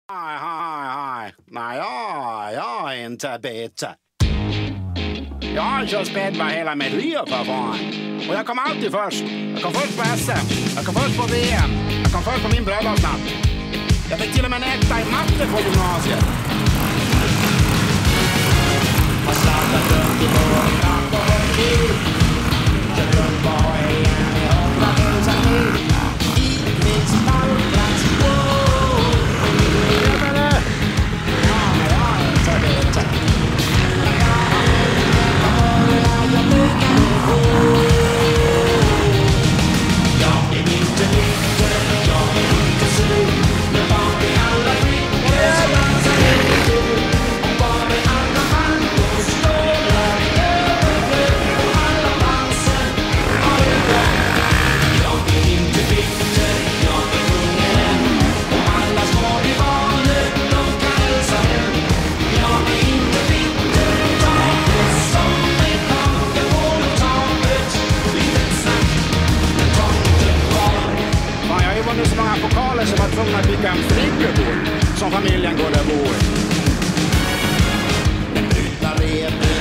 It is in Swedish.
Hej. Nej, jag är inte bitter. Jag har kört spädbarn hela mitt liv för fan. Och jag kom alltid först. Jag kom först på SM. Jag kom först på VM. Jag kom först på min bröllopsnatt. Jag fick till och med en etta i matte på gymnasiet. Jag slattat runt i vår natt och höll kul. Kört runt bara igen i 100 000 mil. I min stallplats. Så många pokaler som var tvungna att bygga en friggebod som familjen går där bor. Den brutna rep